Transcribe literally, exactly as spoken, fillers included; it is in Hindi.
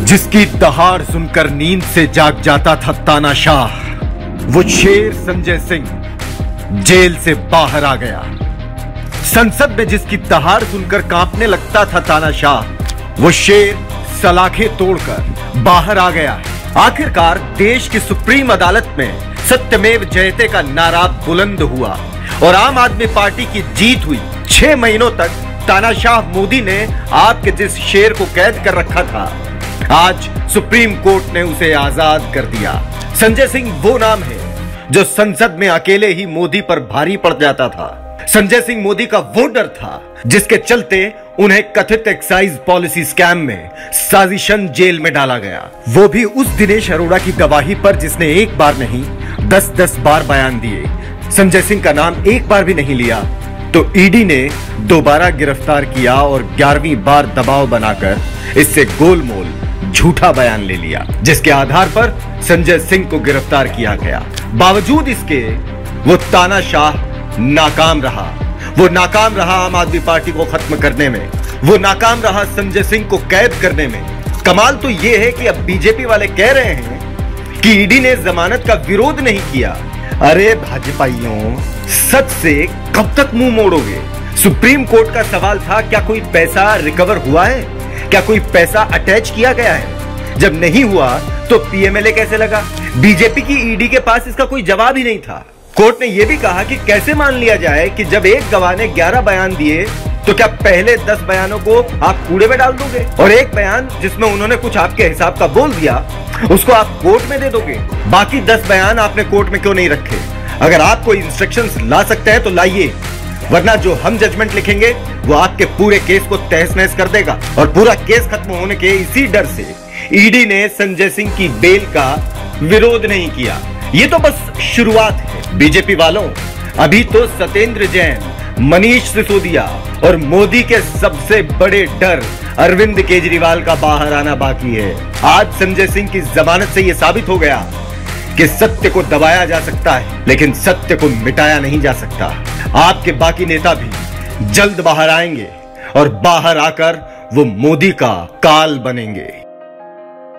जिसकी दहाड़ सुनकर नींद से जाग जाता था तानाशाह, वो शेर संजय सिंह जेल से बाहर आ गया। संसद में जिसकी दहाड़ सुनकर कांपने लगता था तानाशाह, वो शेर सलाखें तोड़कर बाहर आ गया। आखिरकार देश की सुप्रीम अदालत में सत्यमेव जयते का नारा बुलंद हुआ और आम आदमी पार्टी की जीत हुई। छह महीनों तक तानाशाह मोदी ने आपके जिस शेर को कैद कर रखा था, आज सुप्रीम कोर्ट ने उसे आजाद कर दिया। संजय सिंह वो नाम है जो संसद में अकेले ही मोदी पर भारी पड़ जाता था। संजय सिंह मोदी का वो डर था जिसके चलते उन्हें कथित एक्साइज पॉलिसी स्कैम में साजिशन जेल में डाला गया, वो भी उस दिनेश अरोड़ा की गवाही पर जिसने एक बार नहीं दस दस बार बयान दिए। संजय सिंह का नाम एक बार भी नहीं लिया तो ईडी ने दोबारा गिरफ्तार किया और ग्यारहवीं बार दबाव बनाकर इससे गोलमोल झूठा बयान ले लिया, जिसके आधार पर संजय सिंह को गिरफ्तार किया गया। बावजूद इसके वो तानाशाह नाकाम रहा। वो नाकाम रहा आम आदमी पार्टी को खत्म करने में, वो नाकाम रहा संजय सिंह को कैद करने में। कमाल तो यह है कि अब बीजेपी वाले कह रहे हैं कि ईडी ने जमानत का विरोध नहीं किया। अरे भाजपाइयों, सच से कब तक मुंह मोड़ोगे? सुप्रीम कोर्ट का सवाल था, क्या कोई पैसा रिकवर हुआ है? क्या कोई पैसा अटैच किया गया है? जब नहीं हुआ तो पीएमएलए कैसे लगा? बीजेपी की ईडी के पास इसका कोई जवाब ही नहीं था। कोर्ट ने यह भी कहा कि कैसे मान लिया जाए कि जब एक गवाह ने ग्यारह बयान दिए तो क्या पहले दस बयानों को आप कूड़े में डाल दोगे और एक बयान जिसमें उन्होंने कुछ आपके हिसाब का बोल दिया उसको आप कोर्ट में दे दोगे? बाकी दस बयान आपने कोर्ट में क्यों नहीं रखे? अगर आप कोई इंस्ट्रक्शंस ला सकते हैं तो लाइए, वरना जो हम जजमेंट लिखेंगे वो आपके पूरे केस को तहस नहस कर देगा। और पूरा केस खत्म होने के इसी डर से ईडी ने संजय सिंह की बेल का विरोध नहीं किया। ये तो बस शुरुआत है बीजेपी वालों। अभी तो सत्येंद्र जैन, मनीष सिसोदिया और मोदी के सबसे बड़े डर अरविंद केजरीवाल का बाहर आना बाकी है। आज संजय सिंह की जमानत से यह साबित हो गया कि सत्य को दबाया जा सकता है लेकिन सत्य को मिटाया नहीं जा सकता। आपके बाकी नेता भी जल्द बाहर आएंगे और बाहर आकर वो मोदी का काल बनेंगे।